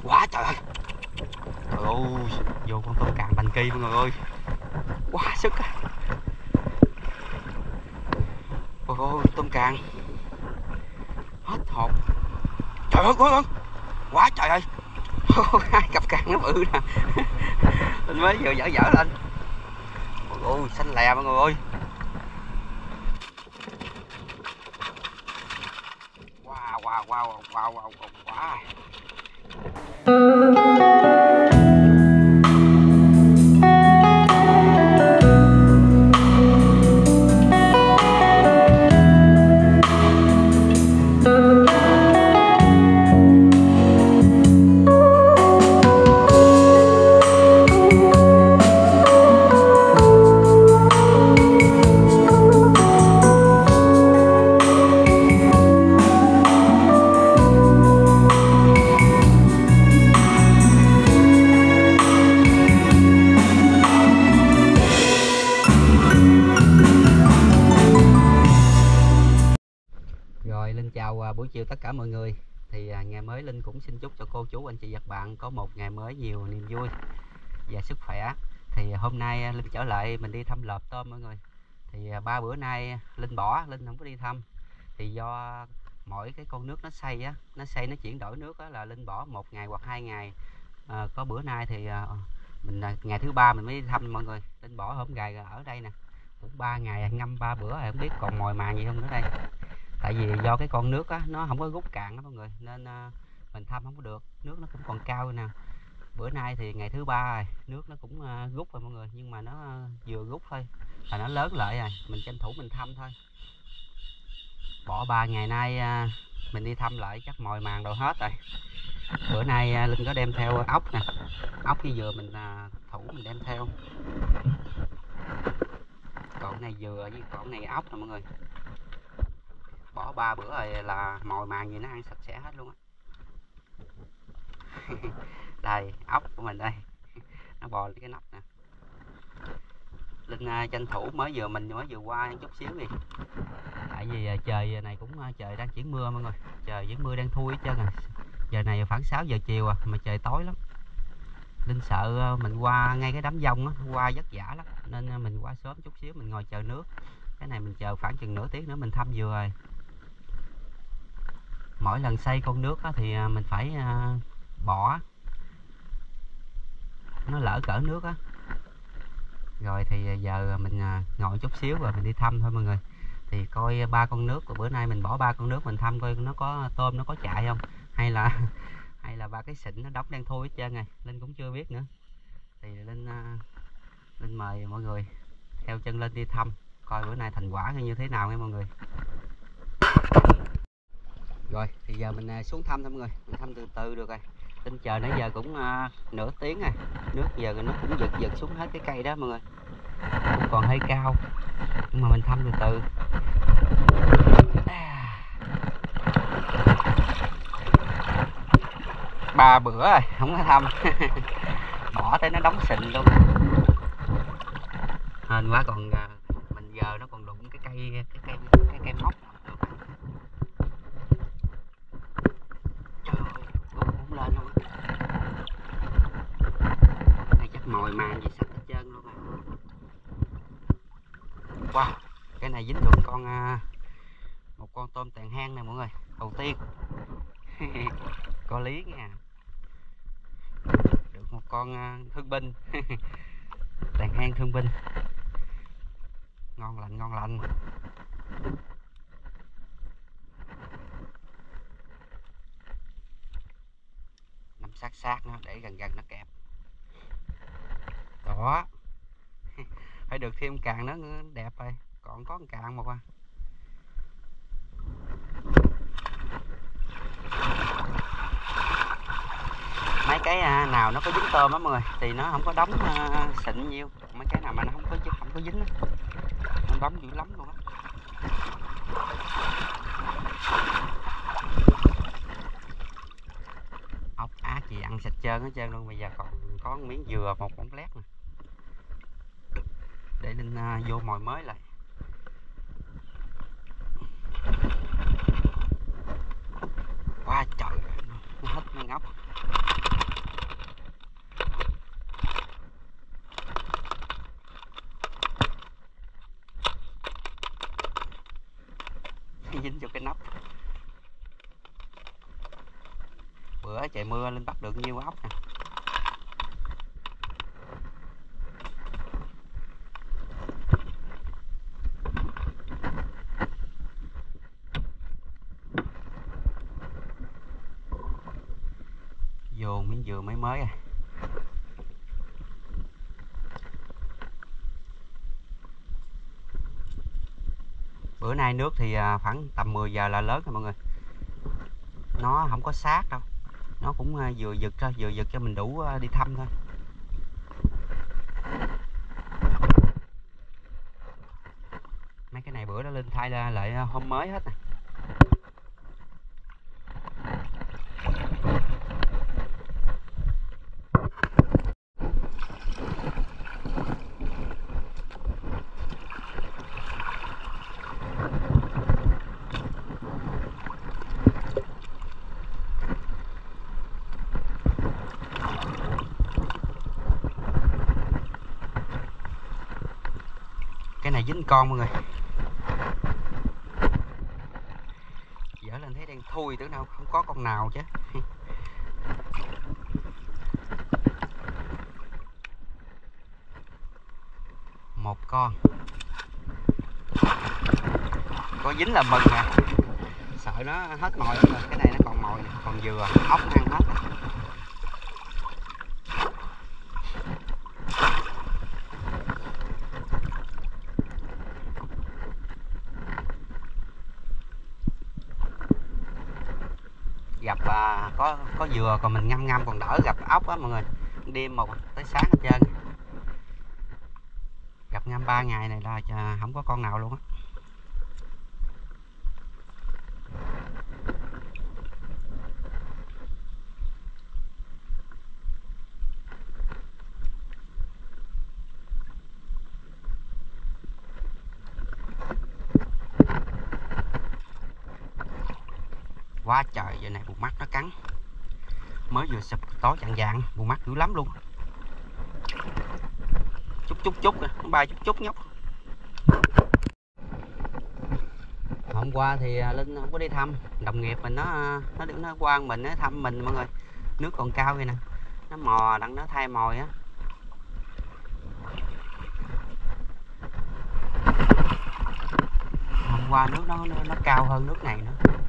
Quá trời ơi. Trời ơi, vô con tôm càng bành kỳ mọi người ơi. Quá sức á. Ôi ôi, tôm càng. Hết hồn. Trời ơi, quá trời ơi. Hai cặp càng nó bự nè. Mình mới vừa dở lên. Ôi ôi, xanh lè mọi người ơi. Wow. Quá. Rồi Linh chào buổi chiều tất cả mọi người. Thì ngày mới Linh cũng xin chúc cho cô chú anh chị và bạn có một ngày mới nhiều niềm vui và sức khỏe. Thì hôm nay Linh trở lại mình đi thăm lợp tôm mọi người. Thì 3 bữa nay Linh không có đi thăm. Thì do mỗi cái con nước nó xây á, nó chuyển đổi nước á, là Linh bỏ 1 ngày hoặc 2 ngày. Có bữa nay thì mình ngày thứ 3 mình mới đi thăm mọi người. Linh bỏ hôm gài ở đây nè. Cũng 3 ngày ngâm 3 bữa rồi không biết còn mồi màng gì không nữa đây. Tại vì do cái con nước á nó không có rút cạn đó mọi người, nên mình thăm không có được, nước nó cũng còn cao nè. Bữa nay thì ngày thứ 3 rồi, nước nó cũng rút rồi mọi người, nhưng mà nó vừa rút thôi là nó lớn lại rồi, mình tranh thủ mình thăm thôi. Bỏ 3 ngày nay mình đi thăm lại chắc mồi màng đồ hết rồi. Bữa nay Linh có đem theo ốc nè, ốc với dừa mình thủ mình đem theo. Còn này dừa với còn này ốc nè mọi người. Bỏ 3 bữa rồi là mồi màng gì nó ăn sạch sẽ hết luôn á. Đây ốc của mình đây, nó bò lên cái nắp nè. Linh tranh thủ mới vừa qua chút xíu đi. Tại vì trời này cũng trời đang chuyển mưa mọi người, trời chuyển mưa đang thui hết trơn à. Giờ này khoảng 6 giờ chiều mà trời tối lắm. Linh sợ mình qua ngay cái đám dông á, qua vất vả lắm, nên mình qua sớm chút xíu mình ngồi chờ nước. Cái này mình chờ khoảng chừng nửa tiếng nữa mình thăm vừa rồi. Mỗi lần xây con nước á, thì mình phải bỏ nó lỡ cỡ nước á. Rồi thì giờ mình ngồi chút xíu rồi mình đi thăm thôi mọi người. Thì coi 3 con nước của bữa nay mình bỏ 3 con nước mình thăm coi nó có tôm nó có chạy không, hay là 3 cái xịn nó đóng đang thui hết trơn rồi, Linh cũng chưa biết nữa. Thì Linh mời mọi người theo chân Linh đi thăm coi bữa nay thành quả như thế nào nha mọi người. Rồi thì giờ mình xuống thăm thôi mọi người, mình thăm từ từ được rồi. Linh chờ nãy giờ cũng nửa tiếng rồi, nước giờ nó cũng giật xuống hết cái cây đó mọi người, cũng còn hơi cao nhưng mà mình thăm từ từ. 3 bữa rồi không có thăm. Bỏ tới nó đóng xịn luôn, hên quá. Còn mình giờ nó còn đụng cái cây móc. Trời ơi, cũng lên luôn. Đây chắc mồi màng gì sạch hết trơn luôn rồi. Wow, cái này dính được một con tôm tàn hang này mọi người, đầu tiên. Có lý nha, được một con thương binh. Tàn hang thương binh, ngon lành. Nằm sát nó để gần nó kẹp đó. Phải được thêm càng nó đẹp rồi, còn có một càng một mấy cái nào nó có dính tôm á mọi người thì nó không có đóng xịn nhiêu, mấy cái nào mà nó không có dính á, nó đóng dữ lắm luôn á. Ốc á chị ăn sạch trơn hết trơn luôn. Bây giờ còn có một miếng dừa, một bóng lét nè, để Linh vô mồi mới lại. Quá trời, nó hết mấy ốc. dính vô cái nắp. Bữa trời mưa Linh bắt được nhiêu ốc nè. Vô miếng dừa mới mới à. Bữa nay nước thì khoảng tầm 10 giờ là lớn rồi mọi người. Nó không có sát đâu. Nó cũng vừa giật thôi, vừa giật cho mình đủ đi thăm thôi. Mấy cái này bữa đó Linh thay lại hôm mới hết nè. Cái này dính con mọi người. Dở lên thấy đang thui tưởng đâu không có con nào chứ. Một con. Có dính là mừng nè. Sợ nó hết mồi rồi. Cái này nó còn mồi, còn dừa, ốc ăn hết. Gặp có dừa còn mình ngâm còn đỡ gặp ốc á mọi người. Đêm một tới sáng hết trơn. Gặp ngâm 3 ngày này là không có con nào luôn á. Quá trời, giờ này bụt mắt nó cắn. Mới vừa sụp tối chạng vạng, bụt mắt dữ lắm luôn. Chút nè, nó bay chút nhóc. Hôm qua thì Linh không có đi thăm, đồng nghiệp mình nó qua mình, nó thăm mình mọi người. Nước còn cao vậy nè. Nó mò đặng nó thay mồi á. Hôm qua nước nó cao hơn nước này nữa.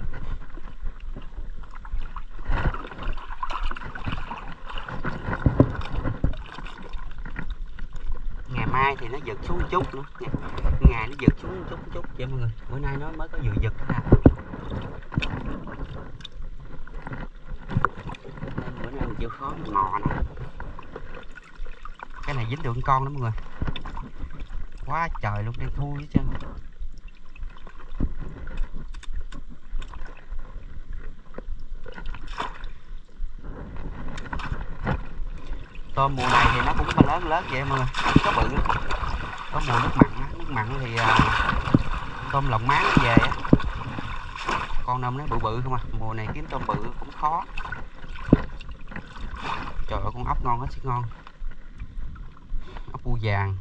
Ngày mai thì nó giật xuống chút nữa. Ngày nó giật xuống chút vậy mọi người. Bữa nay nó mới có vừa giật nè. Bữa nay mình chịu khó mình mò nè. Cái này dính được con đó mọi người. Quá trời luôn, đang thui hết trơn. Tôm mùa này thì nó cũng lớn vậy mọi người, không có bự. Có mùa nước mặn thì tôm lồng máng nó về á. Con nôm nó bự không à. Mùa này kiếm tôm bự cũng khó. Trời ơi, con ốc ngon hết sức ngon. Ốc bu vàng.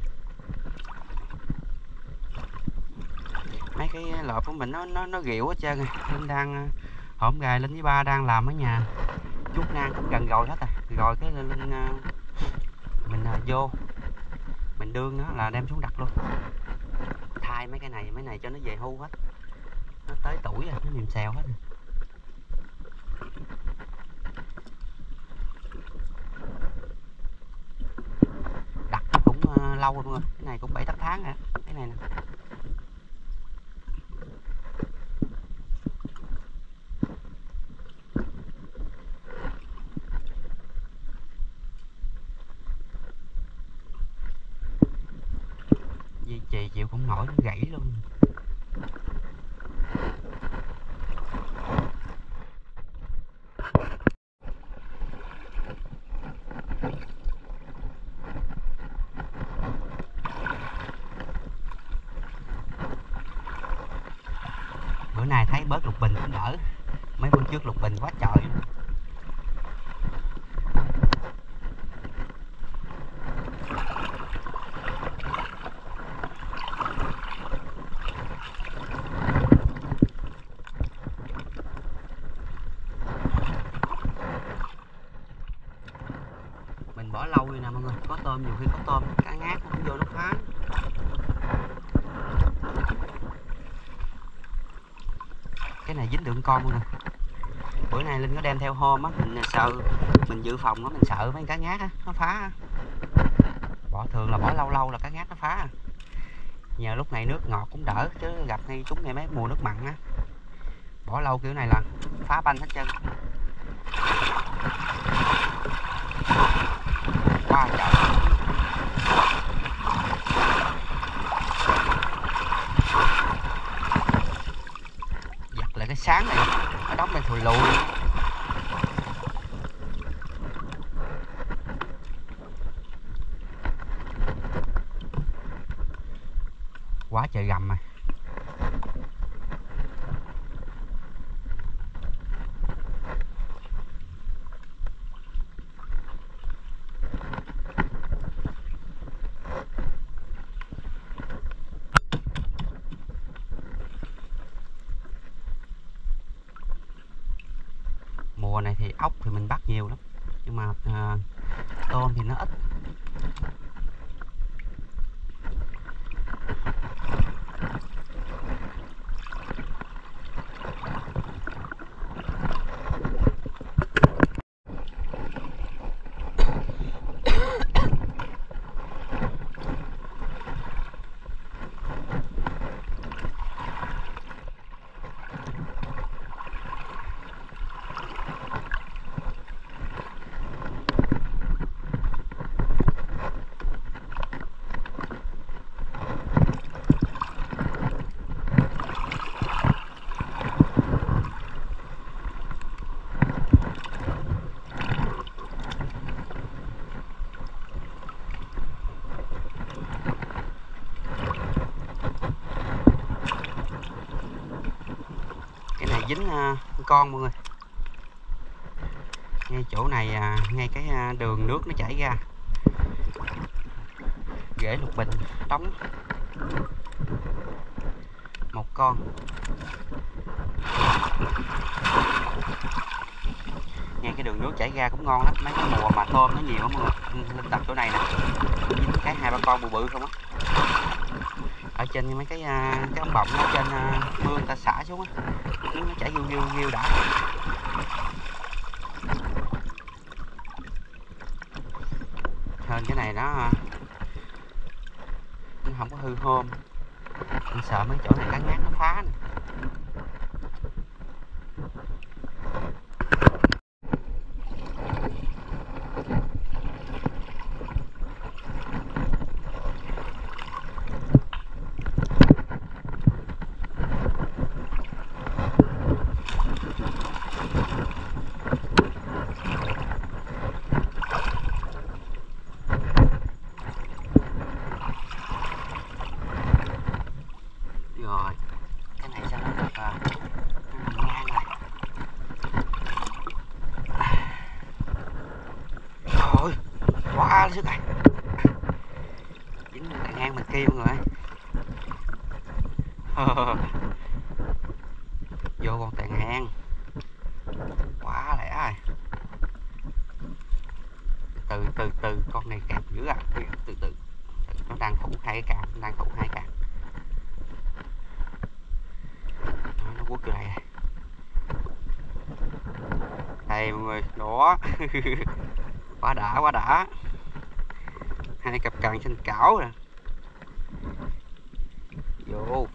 Mấy cái lợp của mình nó ghịu hết trơn. Linh đang hổm gài Linh với ba đang làm ở nhà. Chút nang cũng gần rồi hết rồi. Rồi cái Linh mình vô mình đương nó là đem xuống đặt luôn. Thay mấy này cho nó về hưu hết. Nó tới tuổi rồi, nó mềm xèo hết rồi. Đặt cũng lâu rồi mọi người. Cái này cũng 7-8 tháng rồi. Cái này nè. Dây chì chịu cũng nổi, nó gãy luôn. Bữa nay thấy bớt lục bình cũng đỡ. Mấy bữa trước lục bình quá trời luôn. nè mọi người, có tôm, nhiều khi có tôm cá ngát nó không vô nó phá. Cái này dính được con mọi người. Bữa nay Linh có đem theo hôm á, mình sợ, mình dự phòng á, mình sợ mấy cá ngát á nó phá. Bỏ thường là bỏ lâu lâu là cá ngát nó phá. Nhờ lúc này nước ngọt cũng đỡ, chứ gặp ngay chúng ngay mấy mùa nước mặn á, bỏ lâu kiểu này là phá banh hết trơn. Wow, trời. Giật lại cái sáng này nó đóng lên thùi lùi. Quá trời gầm mà. Mùa này thì ốc thì mình bắt nhiều lắm, nhưng mà tôm thì nó ít. Dính con mọi người, ngay chỗ này, ngay cái đường nước nó chảy ra, rễ lục bình đóng một con. Ngay cái đường nước chảy ra cũng ngon lắm, mấy cái mùa mà tôm nó nhiều lắm mọi người. Lên tập chỗ này nè, dính cái 2-3 con bự bự không á. Ở trên mấy cái ống bọng ở trên mương người ta xả xuống á, nước nó chảy riu đã. Hơn cái này nó không có hư hôm. Mình sợ mấy chỗ này cá ngát nó phá nè. Rồi, cái này sao nó được nó nằm ngang rồi. Trời, quá sức rồi. Dính càng ngang bên kia mọi người. Vô con tàn hang. Quá lẻ rồi. Từ con này kẹp dữ à. Từ nó đang thủ hai cái càng, nó quất vô đây rồi. Đây mọi người, đó. Quá đã. Hai cặp càng xanh cảo rồi. Vô.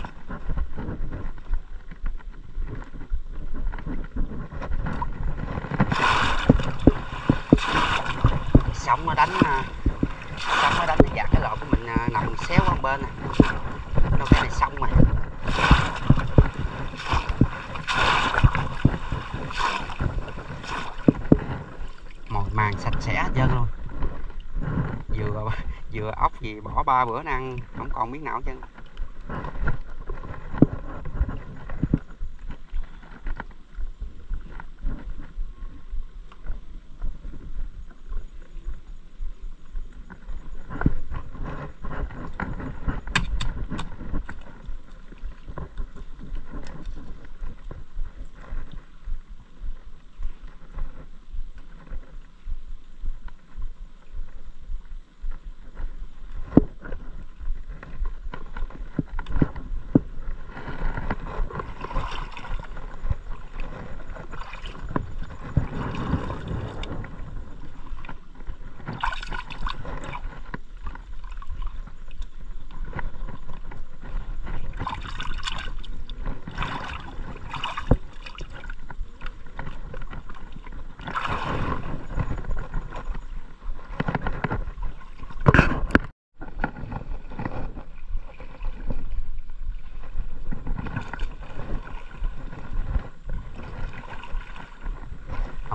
Sóng nó đánh nó dạt cái lộn của mình nằm xéo qua bên nè. Đâu cái này xong rồi. Mồi màng sạch sẽ hết trơn luôn. Vừa ốc gì bỏ 3 bữa nó ăn không còn miếng nào hết trơn.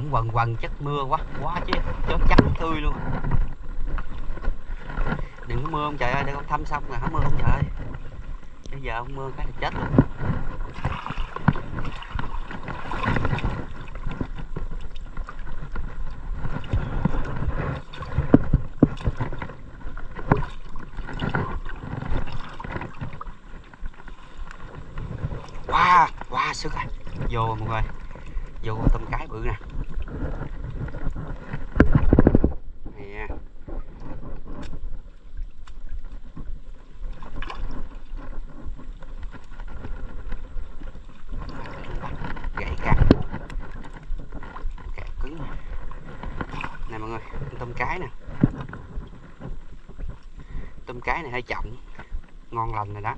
ổng quần quần chất mưa quá quá chứ chốt trắng tươi luôn. Đừng có mưa ông trời ơi, để con thăm xong rồi không mưa ông trời ơi. Bây giờ ông mưa cái là chết luôn. Wow, wow sức rồi. Vô mọi người. Vô tôm cái bự nè. Nè. Gãy căng. Kẹo cứng. Nè mọi người, tôm cái nè. Tôm cái này hơi trọng. Ngon lành rồi đó.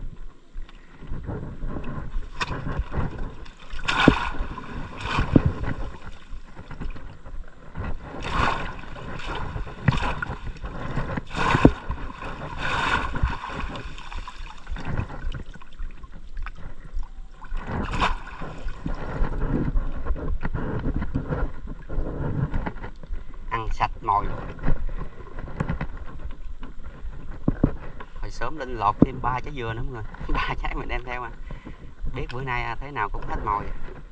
Ăn sạch mồi. Hồi sớm Linh lọt thêm 3 trái dừa nữa mọi người. 3 trái mình đem theo à. Biết bữa nay thế nào cũng hết mồi.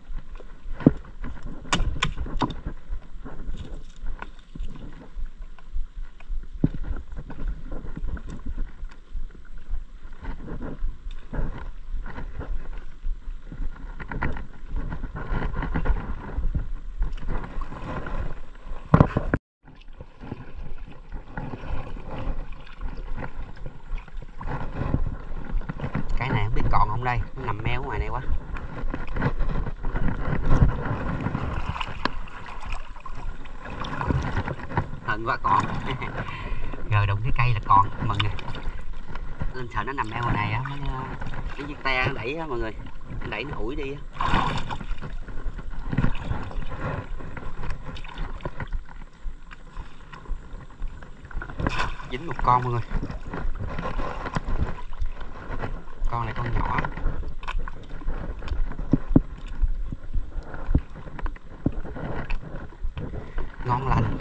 Cái này không biết còn không đây, nó nằm meo ngoài này quá. Hên quá còn. Giờ đụng cái cây là còn mừng nè. Linh sợ nó nằm meo ngoài này á, cái chiếc te nó đẩy á mọi người, nó đẩy nó ủi đi á. Dính một con mọi người. Con này con nhỏ. Ngon lành.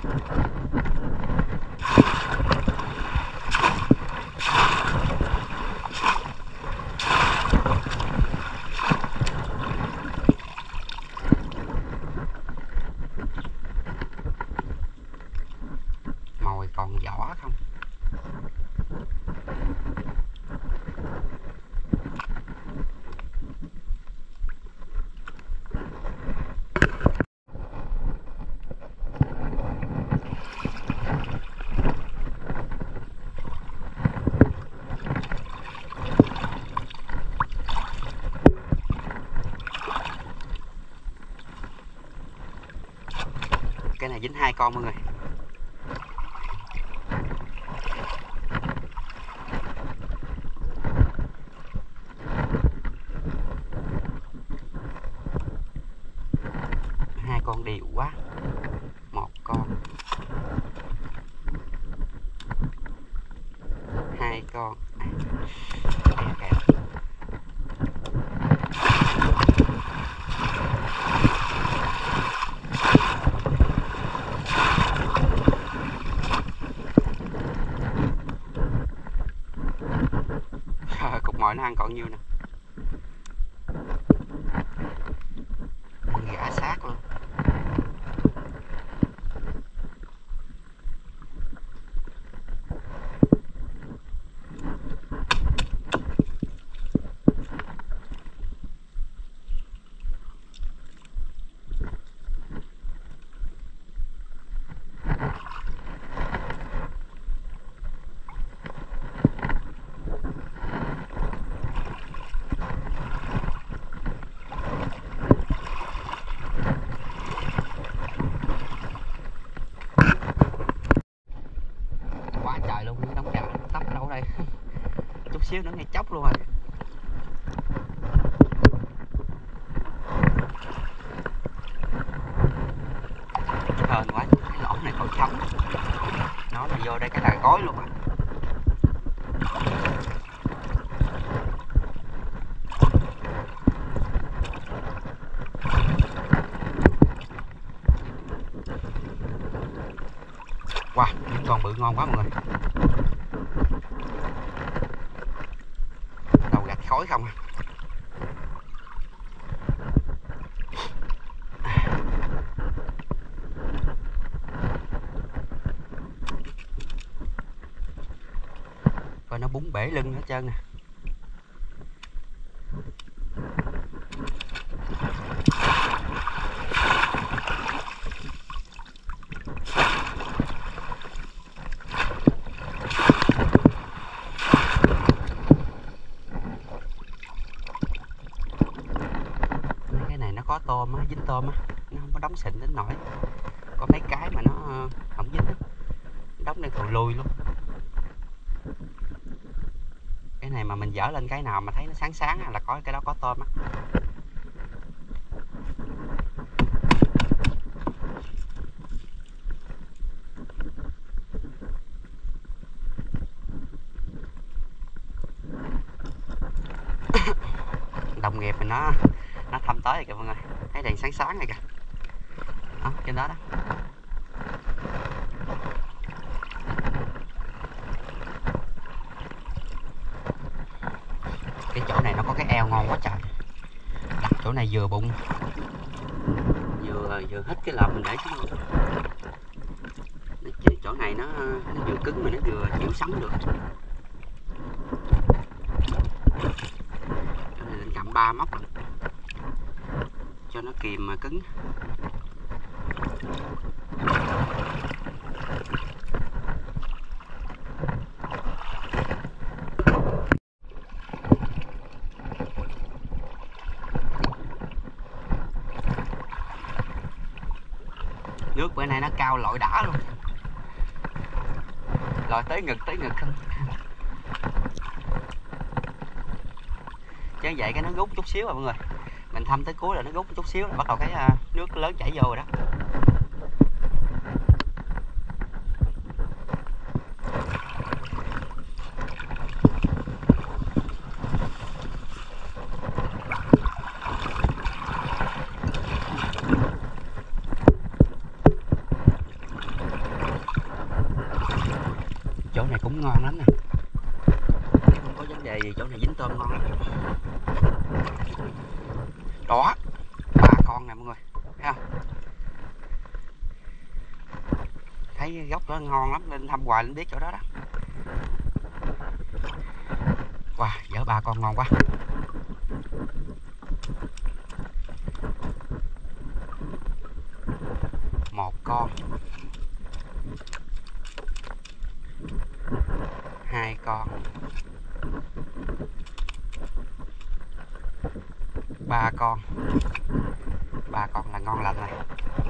Mồi còn vỏ không? Cái này dính 2 con mọi người. Hai con đều quá. Một con. 2 con. Cục mồi nó ăn còn nhiêu nè. Gã sát luôn. Trời luôn, đóng chả tấp ở đâu đây. Chút xíu nữa ngay chốc luôn rồi. Hên quá, cái lỗ này còn trống. Nó mà vô đây cái là gói luôn à. Wow, những con bự ngon quá mọi người. Đầu gạch khói không à. Coi nó búng bể lưng hết trơn nè. Cái này nó có tôm á, dính tôm á, nó không có đóng xịn đến nổi. Có mấy cái mà nó không dính á, đóng đây còn lùi luôn. Cái này mà mình dở lên cái nào mà thấy nó sáng sáng là có cái đó có tôm á. Đồng nghiệp mình nó thăm tới rồi kìa mọi người, thấy đèn sáng sáng này kìa. Đó, trên đó đó. Cái chỗ này nó có cái eo ngon quá trời. Đặt chỗ này vừa bụng, vừa hít cái lợp mình để xuống. Chỗ này nó vừa cứng mà nó vừa chịu sóng được. Chỗ này mình cầm 3 móc cho nó kìm mà cứng. Nước bữa nay nó cao lội đã luôn, lội tới ngực không. Chứ vậy cái nó rút chút xíu rồi mọi người, mình thăm tới cuối là nó rút chút xíu là bắt đầu cái nước lớn chảy vô rồi đó. Chỗ này cũng ngon lắm nè, không có vấn đề gì, chỗ này dính tôm ngon lắm. Đó, 3 con nè mọi người, thấy không? Thấy góc đó ngon lắm, lên thăm hoài lên biết chỗ đó đó. Wow, dở 3 con ngon quá. Một con, 2 con, 3 con. 3 con là ngon lành này.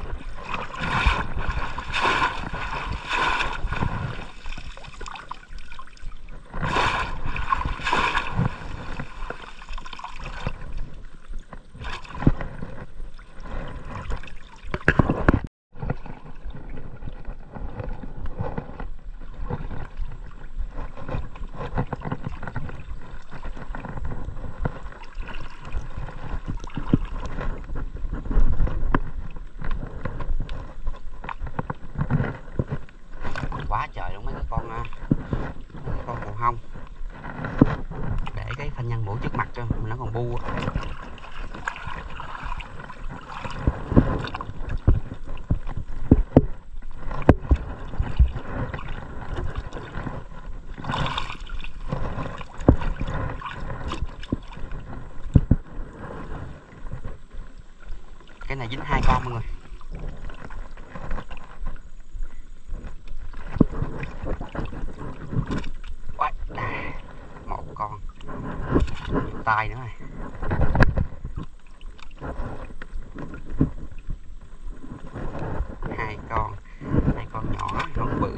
Quá trời luôn mấy cái con màu hông, để cái phanh nhân mũi trước mặt cho nó còn bu. Cái này dính 2 con mọi người. Một con, tay nữa này. 2 con, 2 con nhỏ, không bự.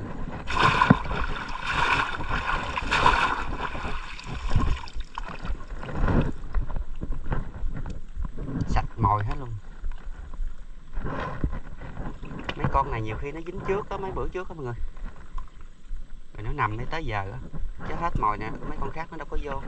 Sạch mồi hết luôn. Mấy con này nhiều khi nó dính trước á, mấy bữa trước á mọi người, rồi nó nằm đây tới giờ á, chứ hết mồi nè, mấy con khác nó đâu có vô.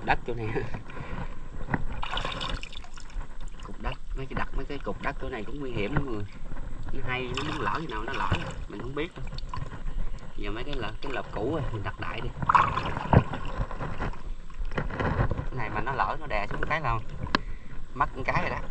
đất chỗ này. Cục đất, mấy cái cục đất chỗ này cũng nguy hiểm lắm mọi người. Nó hay, nó muốn lỡ gì nào nó lỡ mình không biết đâu. Giờ mấy cái lợp cũ rồi mình đặt đại đi. Cái này mà nó lỡ nó đè xuống cái là mất một cái rồi đó.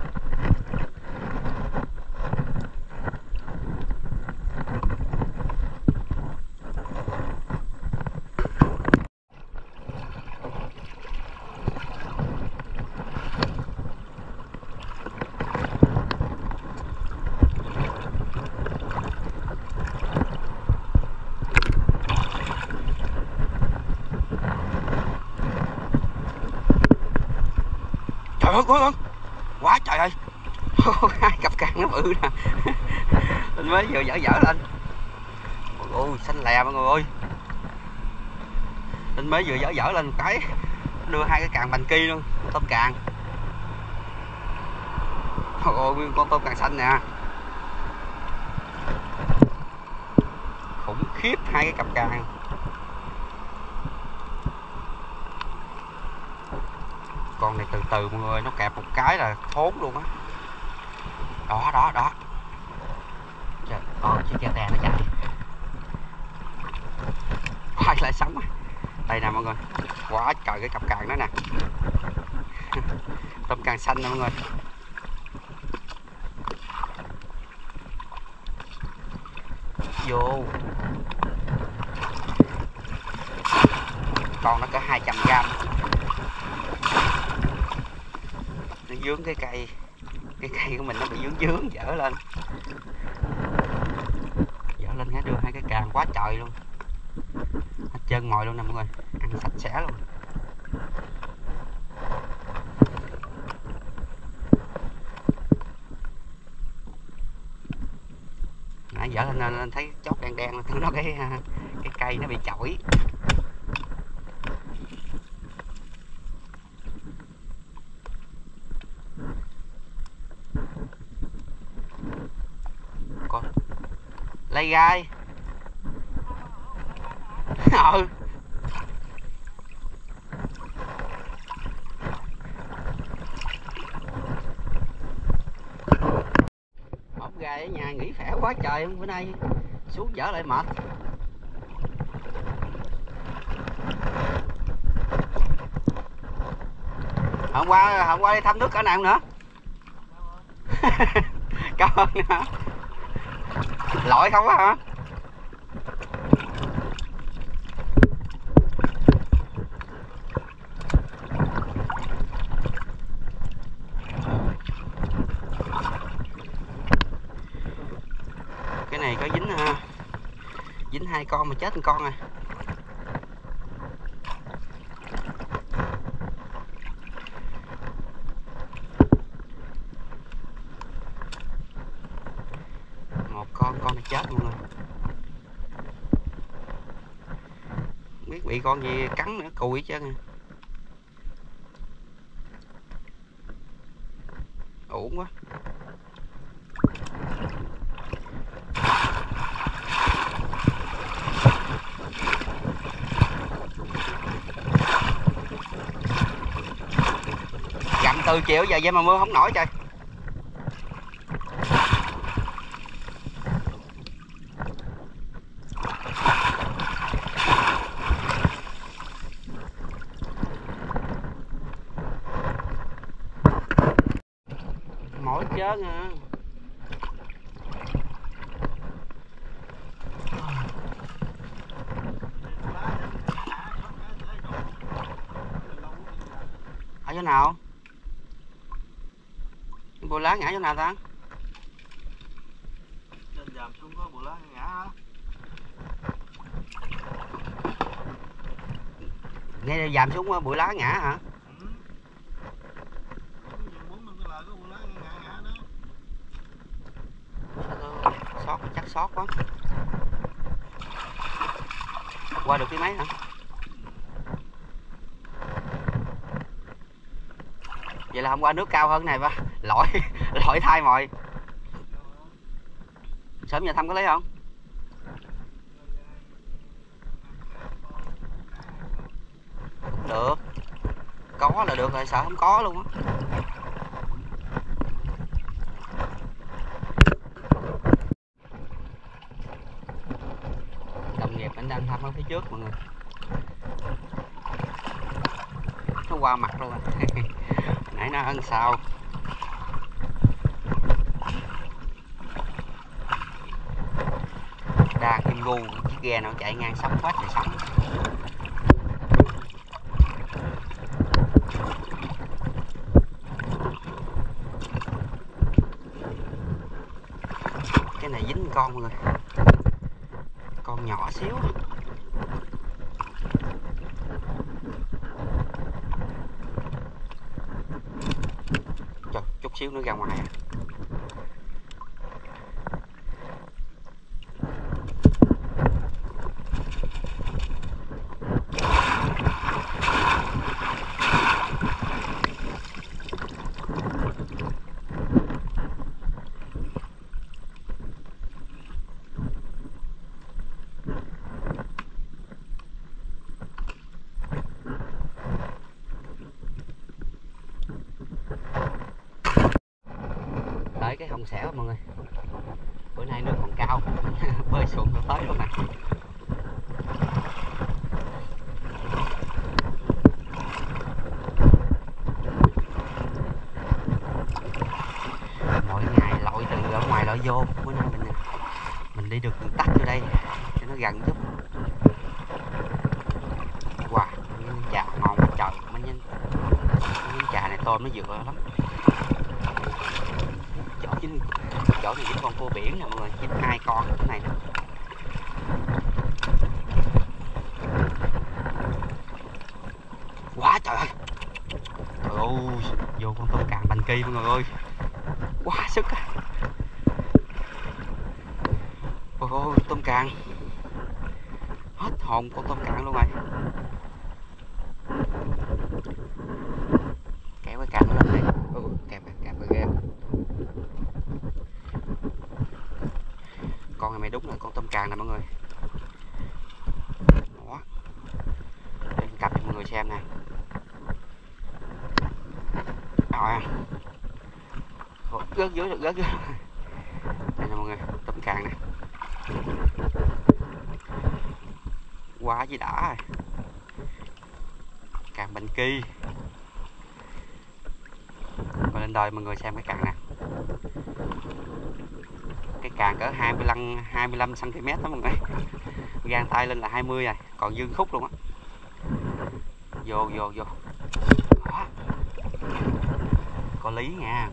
Trời ơi, ôi, quá trời ơi. Hai cặp càng nó bự nè. Mình mới vừa dở lên. Ôi xanh lè mọi người ơi. Mình mới vừa dở lên một cái, đưa hai cái càng bành kia luôn, tôm càng. Ôi nguyên con tôm càng xanh nè. Khủng khiếp, hai cái cặp càng. Con này từ từ mọi người, nó kẹp một cái là thốn luôn á. Đó. Trời ơi, chiếc ghe tè nó chạy. Quay lại sống á. Đây nè mọi người. Quá trời cái cặp càng đó nè. Tôm càng xanh nè mọi người. Vô. Con nó có 200g. Nó dướng cái cây của mình, nó bị dướng dở lên cái đưa hai cái càng quá trời luôn, hết trơn mồi luôn nè mọi người, ăn sạch sẽ luôn. Nãy dở lên thấy chốt đen nó cái cây nó bị chổi. Lây gai. Ừ. Ốc gai ở nhà nghỉ khỏe quá trời, bữa nay xuống dở lại mệt. Hôm qua đi thăm nước cỡ nào nữa. Cảm ơn nữa. Lội không á hả? Cái này có dính hai con mà chết một con à. Một con này chết mọi người. Không biết bị con gì cắn nữa, cùi chứ nè. Ổn quá. Gặm từ chiều giờ vậy mà mưa không nổi trời. Mỏi chết nè. Ở chỗ nào? Bùa lá ngã chỗ nào ta? Trên dầm xuống có bùa lá ngã hả? Nghe dàm xuống bụi lá ngã hả? Ừ. Có bùa lá ngã đó. Sót, chắc sót quá. Qua được cái máy hả? Vậy là hôm qua nước cao hơn này ba. Lội thay mồi. Sớm giờ thăm có lấy không? Cũng được. có là được rồi, sợ không có luôn á. Đồng nghiệp anh đang thăm ở phía trước mọi người, nó qua mặt luôn rồi. Nãy nó ăn sao. Đa Kim Gu, chiếc ghe nó chạy ngang sóng quá trời sóng. Cái này dính con mọi người, con nhỏ xíu. Trời, chút xíu nữa ra ngoài à. Tới cái hông xẻo mọi người, bữa nay nước còn cao, bơi xuồng nó tới luôn nè. Mỗi ngày lội từ ở ngoài lội vô, bữa nay mình đi được đường tắt vô đây cho nó gần chút. Wow, miếng chà ngon quá trời, miếng chà này tôm nó dựa lắm. Chỗ này dính con cua biển nè mọi người, dính 2 con cái này nè. Quá trời ơi, trời ơi, vô con tôm càng bành kỳ mọi người ơi, quá sức á. Ôi tôm càng, hết hồn con tôm càng luôn rồi. Kéo cái càng nó lên đây, kẹp cái ghê. Con này mày đúng là con tôm càng nè mọi người. Đó, để cặp cho mọi người xem nè. Rồi, rớt dưới được, rớt dưới. Đây nè mọi người, tôm càng nè. Quá gì đã rồi. Càng bành kỳ. Còn lên đời mọi người xem cái càng nè. Cái càng cỡ 25 cm đó mọi người. Gang tay lên là 20 rồi, còn dương khúc luôn á. Vô. Đó. Có lý nha.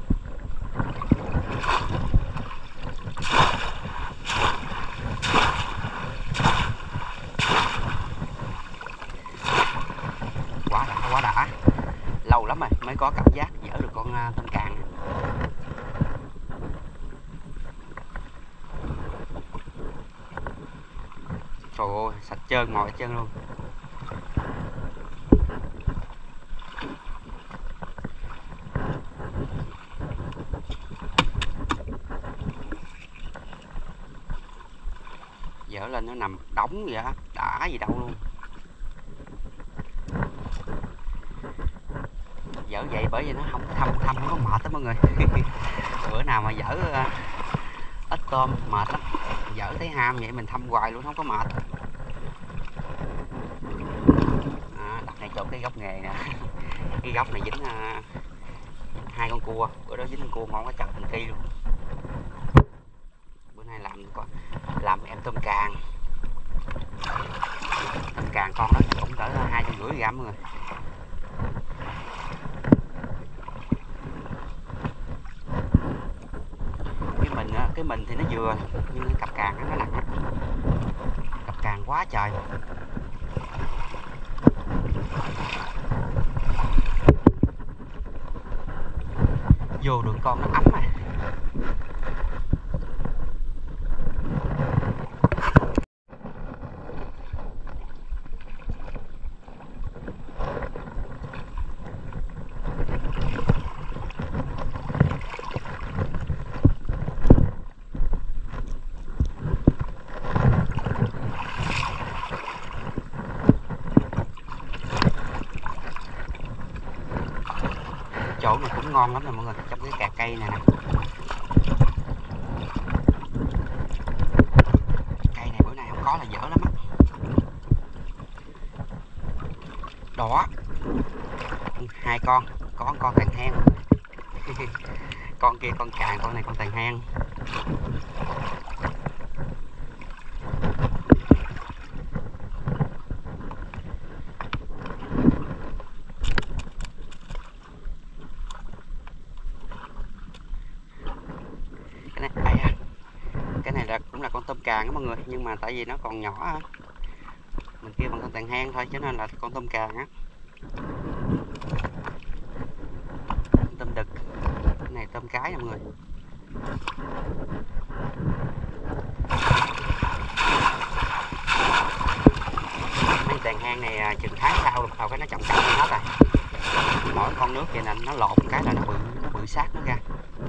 Quá đã. Lâu lắm rồi mới có cảm giác dỡ được con tôm càng. Trời ơi, sạch trơn mọi chân luôn. Dỡ lên nó nằm đóng vậy á, đã gì đâu luôn. Dỡ vậy bởi vì nó không thăm không có mệt đó mọi người. Bữa nào mà dỡ ít tôm mệt lắm, dỡ thấy ham vậy mình thăm hoài luôn không có mệt. Đặt này chỗ cái góc nghề nè. Cái góc này dính 2 con cua, bữa đó dính con cua ngon quá trời thành kỳ luôn. Bữa nay làm em tôm càng con đó cũng cỡ 250 gram mọi người. Cái mình thì nó vừa, nhưng cái cặp càng nó nặng, cặp càng quá trời. Vô được con nó ấm này. chỗ này cũng ngon lắm nè mọi người, trong cái cà cây này nè. Cây này bữa nay không có là dở lắm á. Đó, 2 con, có con tàn hang. Con kia con càng, con này con tàn hang. Cái này là cũng là con tôm càng đó mọi người, nhưng mà tại vì nó còn nhỏ á, mình kêu bằng con tàn hang thôi cho nên là con tôm càng á. Tôm đực, cái này tôm cái nè mọi người. Mấy tàn hang này chừng tháng sau đầu cái nó chậm chậm hết rồi. Mỗi con nước vậy nè, nó lột cái là nó bự sát nó ra.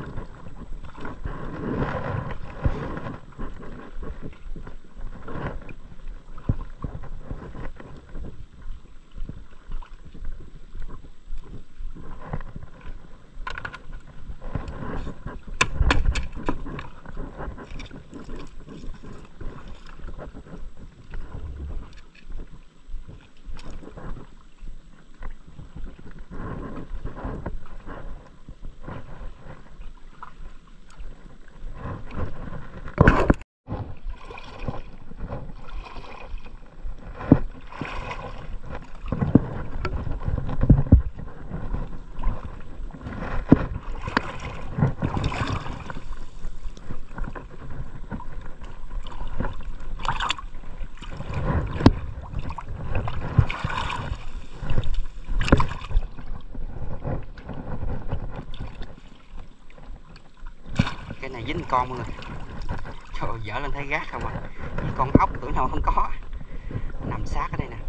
Cái này dính con mọi người. Trời ơi, dở lên thấy gác không à. Với con ốc tưởng nào không có. Nằm sát ở đây nè.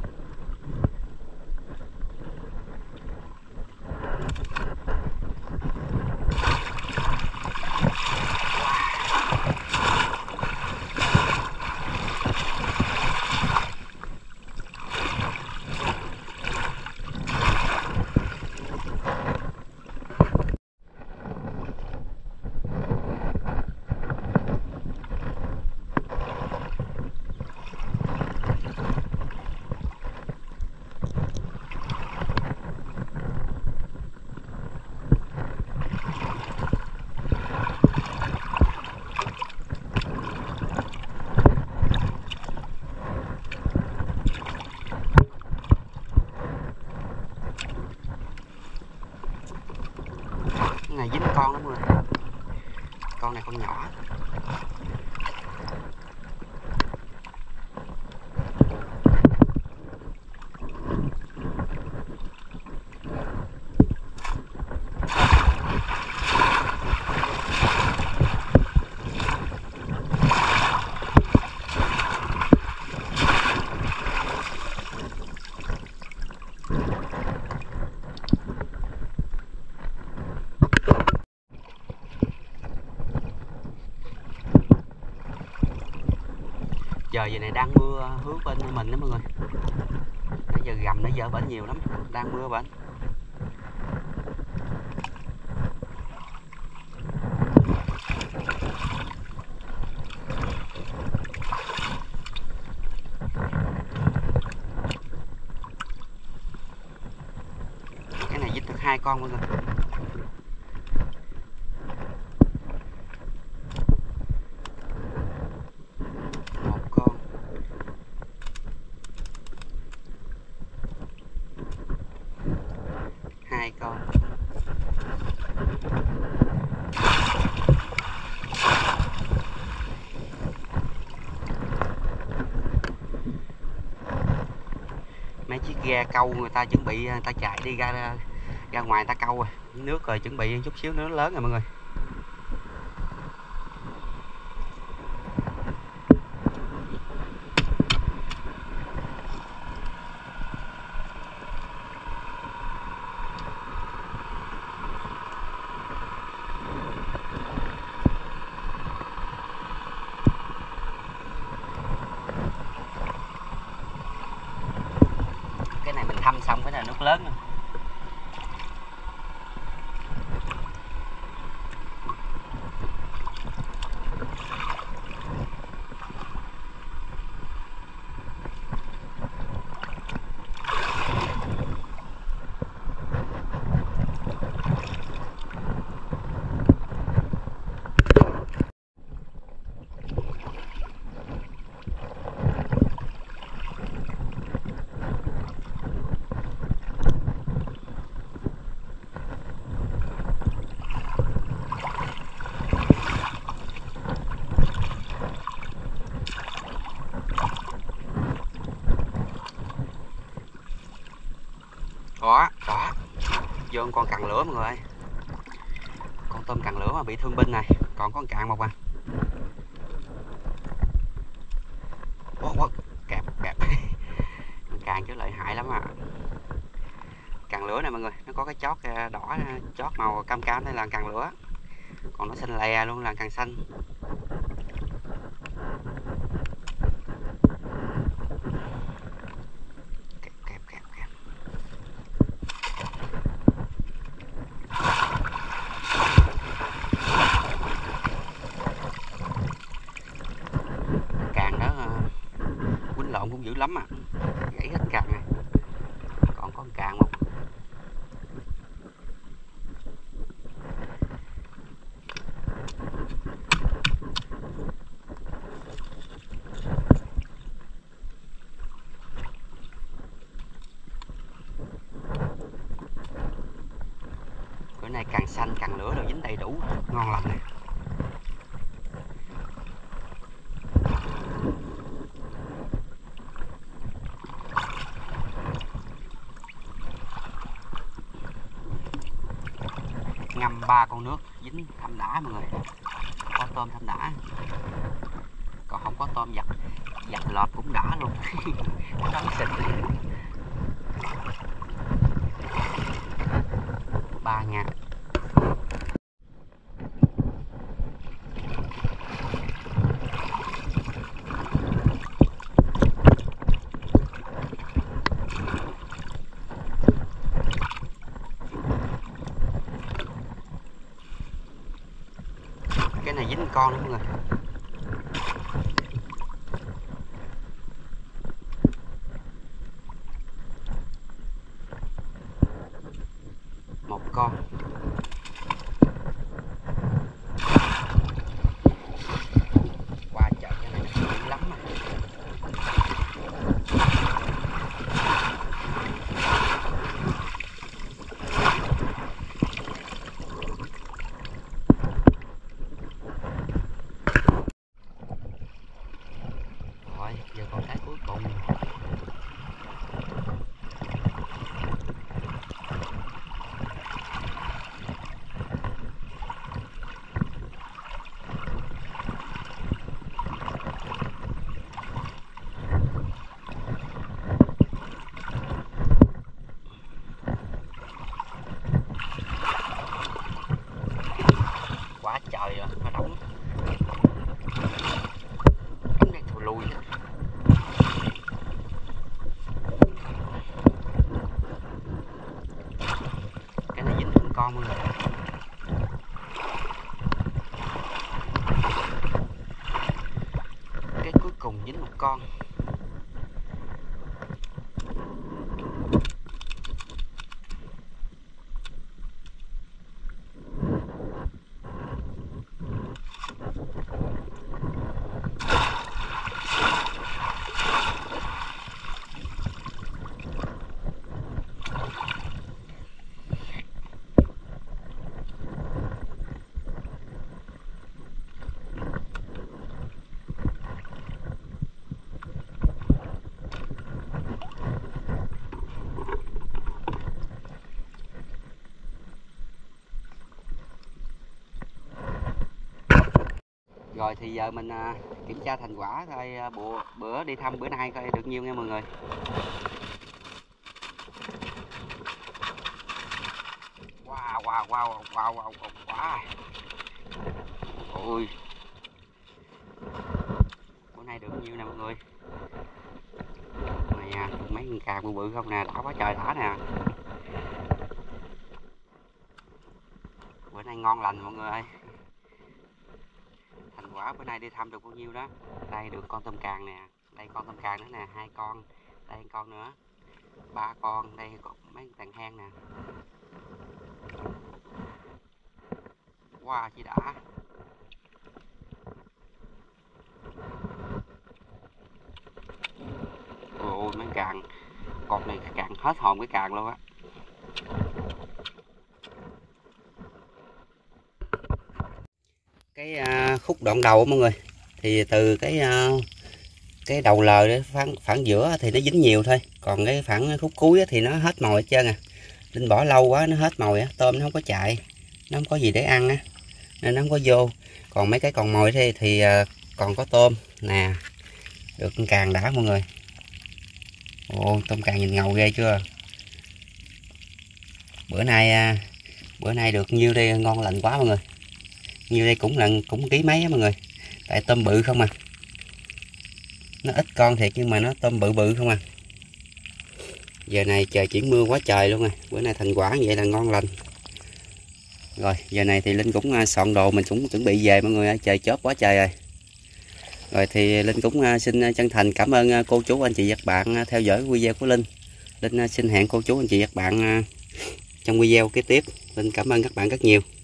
Cái này dính con lắm rồi. Con này con nhỏ. Giờ giờ này đang mưa hướng bên mình đó mọi người. Bây giờ gầm nó dở bển nhiều lắm, đang mưa bển. Cái này dính được 2 con mọi người. Con mấy chiếc ghe câu người ta chuẩn bị, người ta chạy đi ra ngoài người ta câu rồi, nước rồi chuẩn bị chút xíu nữa lớn rồi mọi người. Thăm xong cái này nước lớn rồi. vô con càng lửa mọi người ơi. Con tôm càng lửa mà bị thương binh này, còn có con càng một à. Kẹp kẹp. Càng chứ lợi hại lắm à. Càng lửa này mọi người, nó có cái chót đỏ, chót màu cam cam đây là càng lửa. Còn nó xanh lè luôn là càng xanh. Kẹp. Càng đó quýnh lộn cũng dữ lắm à, gãy hết càng này. Còn có con càng một. Bữa nay càng xanh càng lửa đều dính đầy đủ, ngon lành này. Ngâm 3 con nước dính thăm đã mọi người. Có tôm thăm đã, còn không có tôm giặt lọp cũng đã luôn. Nó xịt 3 nha. Cái này dính con nữa mọi người. Một con. Wow, trời, cái này nó dữ lắm à. Rồi, giờ còn cái cuối cùng. Quá trời rồi, nó đóng đây thù lùi. Cái này dính hơn con mọi người. Cái cuối cùng dính một con. Rồi thì giờ mình kiểm tra thành quả thôi, bữa đi thăm bữa nay coi được nhiêu nha mọi người. Wow. Ôi. Bữa nay được nhiêu nè mọi người. Này mấy con càng bự bự không nè, đã quá trời đã nè. Bữa nay ngon lành mọi người ơi. Thành quả bữa nay đi thăm được bao nhiêu đó. Đây được con tôm càng nè, đây con tôm càng nữa nè, 2 con, đây con nữa, 3 con, đây còn mấy tàn hang nè. Wow, chị đã. Ôi mấy càng, con này càng hết hồn cái càng luôn á. Cái khúc đoạn đầu mọi người thì từ cái đầu lờ để phẳng giữa thì nó dính nhiều thôi, còn cái phẳng khúc cuối thì nó hết mồi hết trơn à. Linh bỏ lâu quá nó hết mồi á, tôm nó không có chạy, nó không có gì để ăn á nên nó không có vô. Còn mấy cái còn mồi thì còn có tôm nè, được con càng đã mọi người. Ồ, tôm càng nhìn ngầu ghê chưa. Bữa nay được nhiêu đây ngon lành quá mọi người. Nhiêu đây cũng ký mấy á mọi người, tại tôm bự không à, nó ít con thiệt nhưng mà nó tôm bự bự không à. Giờ này trời chuyển mưa quá trời luôn rồi, bữa nay thành quả vậy là ngon lành. Rồi giờ này thì Linh cũng soạn đồ, mình cũng chuẩn bị về mọi người ơi, trời chớp quá trời rồi. Rồi thì Linh cũng xin chân thành cảm ơn cô chú anh chị và các bạn theo dõi video của Linh. Linh xin hẹn cô chú anh chị và các bạn trong video kế tiếp. Linh cảm ơn các bạn rất nhiều.